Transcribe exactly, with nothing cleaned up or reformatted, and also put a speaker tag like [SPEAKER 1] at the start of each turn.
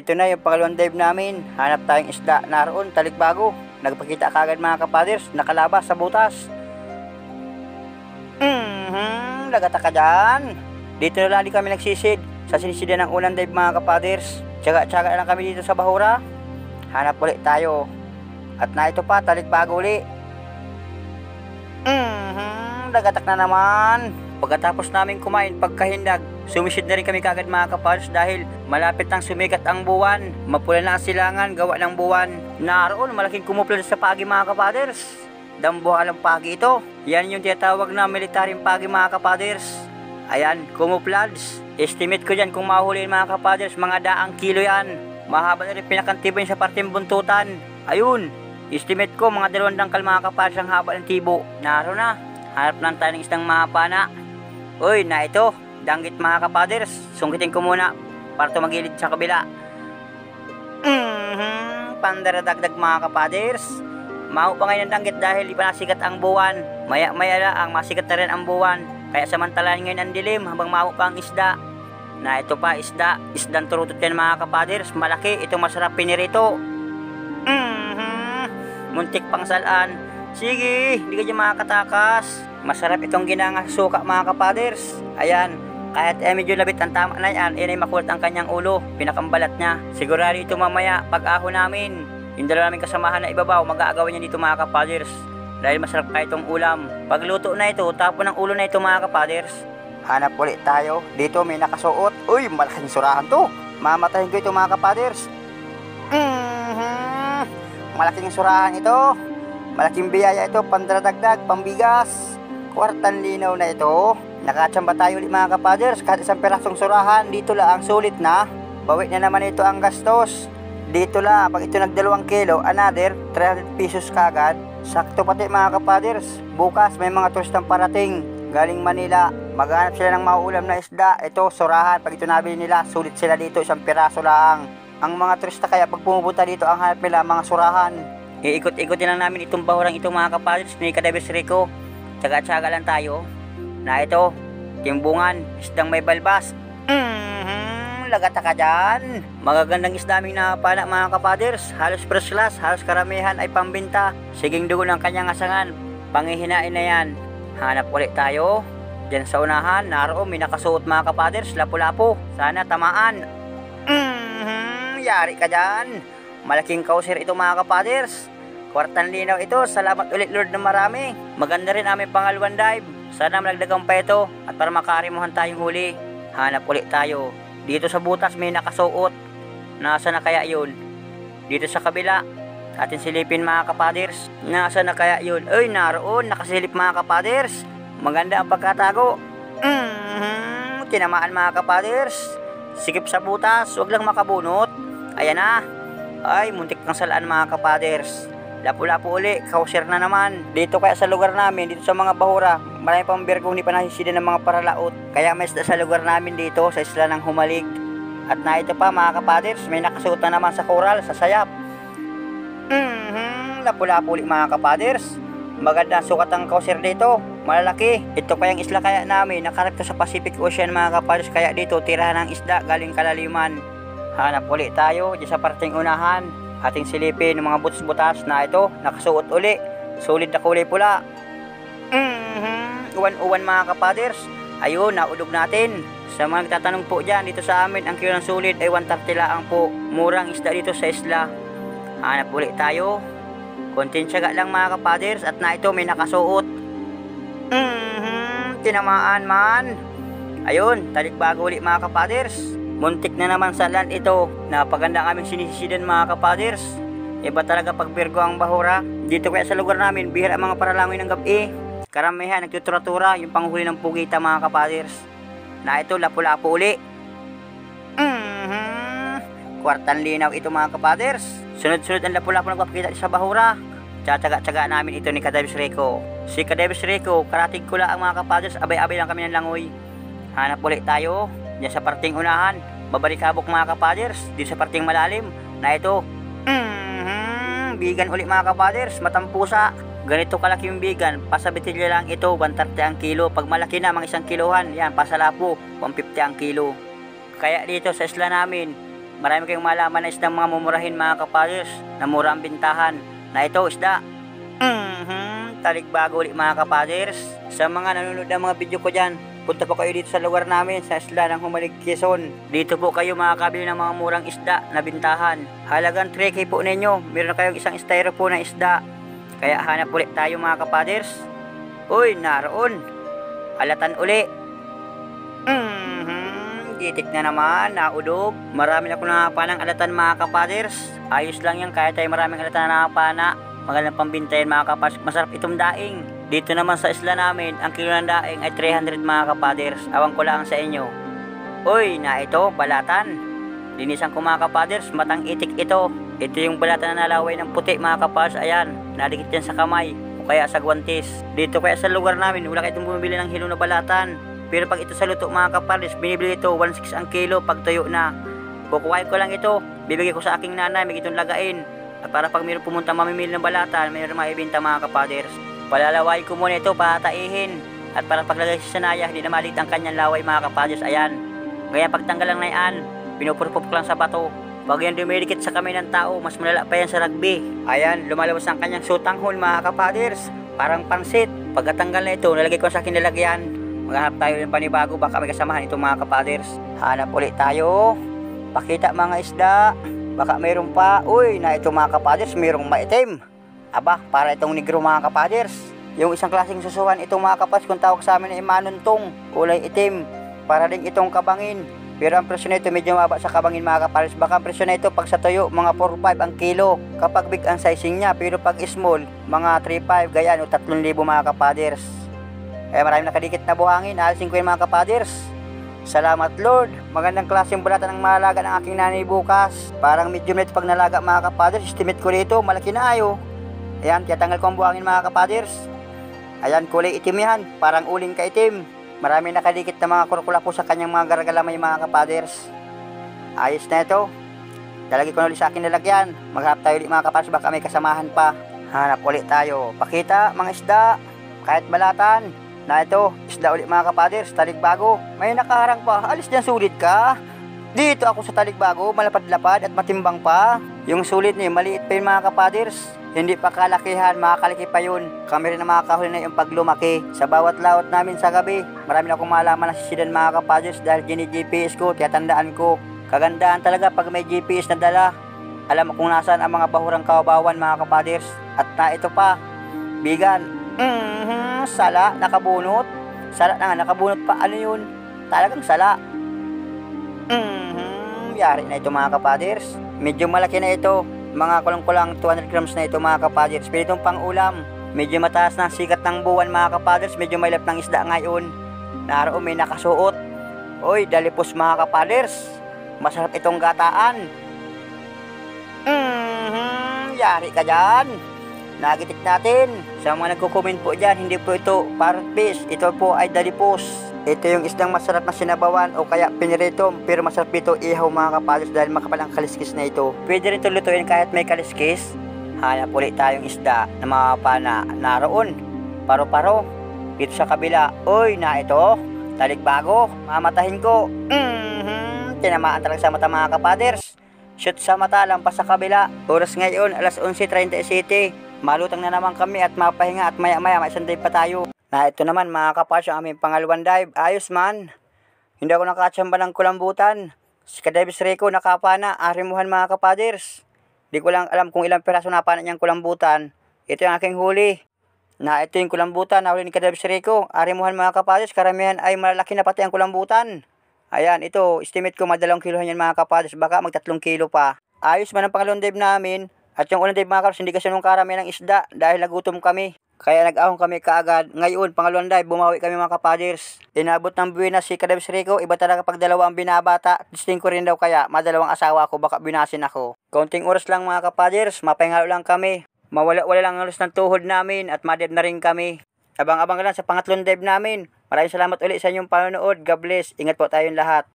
[SPEAKER 1] ito na yung pangalawang dive namin. Hanap tayong isda. Naroon, talikbago. Nagpakita kagad mga kapaders, nakalabas sa butas. Mhm, lagata ka dyan. Dito na lang di kami nagsisid sa sinisidan ng unang dive mga kapaders. Tsaga-tsaga lang kami dito sa bahura. Hanap ulit tayo. At na ito pa, talikbago ulit. Mhm, lagatak na naman. Pagkatapos namin kumain, pagkahindag, sumisid na rin kami kagad mga kapaders dahil malapit nang sumikat ang buwan. Mapula na ang silangan, gawa ng buwan. Naroon, malaking kumuplan sa pagi mga kapaders. Dambuhalang pagi ito. Yan yung tinatawag na militaryong pagi mga kapaders. Ayan, kumuplads. Estimate ko dyan kung mahuli mga kapaders, mga daang kilo yan. Mahaba na rin pinakantibay sa parteng buntutan. Ayun, estimate ko mga dalawang dangkal mga kapaders ang haba ng tibo. Naroon na, hanap lang tayo ng isang mahapana. Uy, na ito, danggit mga kapaders. Sungkitin ko muna para tumagilid sa kabila. Mhm, pandaradagdag mga kapaders. Maho pa ngayon ang danggit dahil di pa nasikat ang buwan. Maya maya la ang masikat na rin ang buwan. Kaya samantalahin ngayon ang dilim habang maho pa ang isda. Na ito pa isda, isdang turutot yan mga kapaders. Malaki, ito masarap pinirito. Mhm, muntik pang salaan. Sige, hindi ka dyan makakatakas. Masarap itong ginangas suka mga kapaders. Ayan, kahit eh medyo labit ang tama na yan, yan ay makulat ang kanyang ulo, pinakambalat niya. Sigurado ito mamaya pag aho namin. Yung dalawa namin kasamahan na ibabaw, mag-aagawan niya dito mga kapaders. Dahil masarap ka itong ulam. Pagluto na ito, tapon ng ulo na ito mga kapaders. Hanap ulit tayo. Dito may nakasuot. Uy, malaking surahan to. Mamatahin ko ito mga kapaders. Mm-hmm. Malaking surahan ito. Malaking biyaya ito, pandradagdag, pambigas. Kwartang linaw na ito. Nakatsamba tayo ulit mga kapaders. Kahit isang perasong surahan, dito lang ang sulit na. Bawi na naman ito ang gastos. Dito lang, pag ito nagdalawang kilo, another three hundred pesos kagad. Sakto pati mga kapaders. Bukas may mga turistang parating galing Manila. Maghanap sila ng mauulam na isda. Ito, surahan. Pag ito nabili nila, sulit sila dito, isang piraso lang. Ang mga turista kaya pag pumupunta dito, ang hanap nila mga surahan. Iikot-ikotin lang namin itong bahurang itong mga kapaders ni Kadebes Rico. Tsaga-tsaga lang tayo. Na ito, timbungan, isdang may balbas. Mhm, lagata ka dyan. Magagandang isda aming nakapala mga kapaders. Halos first class, halos karamihan ay pambinta. Siging dugo ng kanyang asangan. Pangihinain na yan. Hanap ulit tayo. Diyan sa unahan, naroon may nakasuot mga kapaders, lapu-lapu. Sana tamaan. Mhm, yari ka dyan. Malaking kausir ito mga kapaders. Kwartang linaw ito. Salamat ulit Lord na marami. Maganda rin aming pangalawang dive. Sana malagdagang pa ito at para makarimuhan tayong huli. Hanap ulit tayo. Dito sa butas may nakasuot. Nasa na kaya yun? Dito sa kabila. Atin silipin mga kapaders. Nasa na kaya yun? Ay, naroon. Nakasilip mga kapaders. Maganda ang pagkatago. Mm-hmm. Tinamaan mga kapaders. Sikip sa butas. Huwag lang makabunot. Ayan na. Ay, muntik kang salaan mga kapaders. Lapu-lapu uli, kausir na naman. Dito kaya sa lugar namin, dito sa mga bahura, marami pang birgong hindi pa nasisidan ng mga paralaot. Kaya may isda sa lugar namin dito, sa isla ng Humalig. At na ito pa mga kapaders, may nakasuot na naman sa koral, sa sayap. Mhm, lapu-lapu uli mga kapaders. Maganda sukat ang kausir dito, malalaki. Ito kayang isla kaya namin, nakarakto sa Pacific Ocean mga kapaders. Kaya dito, tirahan ng isda galing kalaliman. Hanap ulit tayo, dyan sa parting unahan. Ating silipin ng mga butas-butas na ito, nakasuot uli. Solid na kulay pula. Mhm, uwan-uwan mga kapaders. Ayun, naulog natin. Sa mga nagtatanong po dyan, dito sa amin, ang kilo ng solid ay one thirty lang po. Murang isda dito sa isla. Hanap ulit tayo. Konting tiyaga lang mga kapaders. At na ito, may nakasuot. Mhm, tinamaan man. Ayun, talikbago ulit mga kapaders. Muntik na naman sa land ito. Napaganda kaming sinisisidan mga kapaders. Iba talaga pag birgo ang bahura. Dito kaya sa lugar namin, bihira ang mga paralangoy ng gabi. Karamihan nagtutura-tura yung panghuli ng pugita mga kapaders. Na ito, lapu-lapu uli. Mhm, kwartang linaw ito mga kapaders. Sunod-sunod ang lapu-lapu nagpapakita sa bahura. Tsatsaga-tsaga namin ito ni Kadebes Rico. Si Kadebes Rico, karating ko lang ang mga kapaders. Abay-abay lang kami ng langoy. Hanap ulit tayo. Diyan sa parting unahan, babarikabok mga kapaders. Dito sa parting malalim, na ito. Mm-hmm, bigan ulit mga kapaders, matampusa. Ganito kalaki yung bigan, pasabitilya lang ito, one thirty ang kilo. Pag malaki na, mga isang kilohan, yan, pasalapo, one fifty ang kilo. Kaya dito sa isla namin, marami kayong malaman na isdang mga mumurahin mga kapaders, na mura ang bintahan. Na ito isda. Mm-hmm, talikbago ulit mga kapaders. Sa mga nanonood ng mga video ko dyan, punta po kayo dito sa lugar namin sa isla ng Humalig, Quezon. Dito po kayo makakabili ng mga murang isda na bintahan. Halagang three K po ninyo. Meron na kayong isang styrofoam na isda. Kaya hanap ulit tayo mga kapaders. Uy, naroon. Halatan uli. Mm-hmm, gitik na naman, naudog. Marami na ko nakapanang alatan mga kapaders. Ayos lang yan, kaya tayo maraming alatan na nakapana. Magandang pambintayan mga kapaders. Masarap itong daing. Dito naman sa isla namin, ang kilo ng daing ay three hundred mga kapaders. Awang ko lang sa inyo. Uy, na ito, balatan. Linisan ko mga kapaders, matang itik ito. Ito yung balatan na nalaway ng puti mga kapaders. Ayan, nadikit yan sa kamay o kaya sa guwantes. Dito kaya sa lugar namin, wala kayong bumibili ng hilong na balatan. Pero pag ito sa luto mga kapaders, binibili ito one six ang kilo pag tuyo na. Kukuhain ko lang ito, bibigay ko sa aking nanay, may itong lagain. At para pag mayroon pumunta mamimili ng balatan, mayroon maibinta mga kapaders. Palalaway ko muna ito, pataihin. At para paglagay sa sanaya, hindi na maliit ang kanyang laway mga kapaders. Ayan. Ngayon pagtanggal lang na yan, pinupurpop ko lang sa bato. Pag yan dumidikit sa kamay ng tao, mas malala pa yan sa rugby. Ayan, lumalabas ang kanyang sutanghon mga kapaders. Parang pansit. Pagkatanggal na ito, nalagay ko sa akin lalagyan. Maghanap tayo ng panibago, baka may kasamahan itong mga kapaders. Hanap ulit tayo. Pakita mga isda. Baka mayroon pa. Uy, na ito mga kapaders, mayroong maitim. Aba, para itong negro mga kapaders. Yung isang klaseng susuhan itong mga kapaders, kung tawag sa amin ay manuntong, kulay itim. Para din itong kabangin. Pero ang presyo na ito medyo mababa sa kabangin mga kapaders. Baka ang presyo na ito pag sa tuyo, mga four five ang kilo. Kapag big ang sizing niya, pero pag small, mga three five, gayaan o three thousand mga kapaders. Eh maraming nakadikit na buhangin, alisin ko yun mga kapaders. Salamat Lord. Magandang klaseng balatan ng malaga ng aking nanay bukas. Parang medium net pag nalaga mga kapaders. Estimate ko dito, malaki na ayo. Ayan, tiyatanggal ko ang buhangin mga kapaders. Ayan, kulay itim yan. Parang uling kaitim. Marami nakadikit na mga kurkula po sa kanyang mga garagalamay mga kapaders. Ayos na ito. Dalagay ko na ulit sa akin lalagyan. Maghanap tayo ulit mga kapaders, baka may kasamahan pa. Hanap ulit tayo. Pakita mga isda. Kahit balatan. Na ito, isda ulit mga kapaders, talikbago. May nakaharang pa, alis dyan, sulit ka. Dito ako sa talikbago, malapad-lapad at matimbang pa. Yung sulit niya, maliit pa yun mga kapaders. Hindi pa kalakihan, makakalaki pa yun. Kami rin na makakahuli na yung paglumaki. Sa bawat laot namin sa gabi, marami na akong malaman na sisidan mga kapaders dahil gini-G P S ko, tiyatandaan ko. Kagandahan talaga pag may G P S na dala. Alam mo kung nasaan ang mga bahurang kawabawan mga kapaders. At na ito pa, bigan. Mm-hmm, sala, nakabunot. Sala na nga, nakabunot pa. Ano yun? Talagang sala. Mm-hmm, yari na ito mga kapaders. Medyo malaki na ito. Mga kulang-kulang two hundred grams na ito mga kapaders. Pero itong pang ulam. Medyo mataas na sikat ng buwan mga kapaders. Medyo may lap ng isda ngayon. Naroon may nakasuot. Oy, dalipos mga kapaders. Masarap itong gataan. Mm-hmm, yari ka dyan. Nagitik natin. Sa mga nagko-comment po dyan, hindi po ito parrot fish. Ito po ay dalipos. Ito yung isdang masarap na sinabawan o kaya pinirito. Pero masarap ito ihaw mga kapaders dahil makapal ang kaliskis na ito. Pwede rin ito lutuin kahit may kaliskis. Hanap ulit tayong isda na mga pana naroon. Paro-paro. Dito sa kabila. Uy, na ito. Talikbago. Mamatahin ko. Mm-hmm. Tinamaan talaga sa mata mga kapaders. Shoot sa mata, lampas sa kabila. Oras ngayon, alas eleven thirty-seven. Malutang na naman kami at mapahinga at maya maya may isang dive pa tayo. Na ito naman mga kapaders ang aming pangalawang dive. Ayos man. Hindi ako nakatsamba ng kulambutan. Si Kadives Rico nakapana, arimuhan mga kapaders. Di ko lang alam kung ilang piraso napana niyang kulambutan. Ito yung aking huli. Na ito yung kulambutan na huli ni Kadives Rico. Arimuhan mga kapaders, karamihan ay malalaki na pati ang kulambutan. Ayan, ito, estimate ko madalawang kilohan yan mga kapaders. Baka magtatlong kilo pa. Ayos man ang pangalawang dive namin. At yung unang dive mga kapaders, hindi kasi nung karami ng isda dahil nagutom kami. Kaya nag-ahon kami kaagad. Ngayon, pangalawang dive, bumawi kami mga kapaders. Inabot ng buwinas si Kadives Rico. Iba talaga pag dalawa ang binabata. Testing ko rin daw kaya, madalawang asawa ko, baka binasin ako. Kaunting oras lang mga kapaders, mapahingalo lang kami. Mawala-wala lang halos ng tuhod namin at madib na rin kami. Abang-abang lang sa pangatlong dive namin. Maraming salamat ulit sa inyong panonood. God bless. Ingat po tayong lahat.